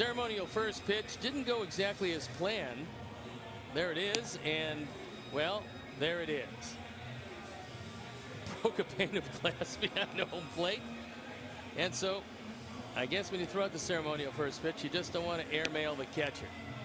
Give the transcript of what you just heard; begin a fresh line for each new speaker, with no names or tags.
Ceremonial first pitch didn't go exactly as planned. There it is, and well, there it is. Broke a pane of glass behind the home plate. And so I guess when you throw out the ceremonial first pitch, you just don't want to airmail the catcher.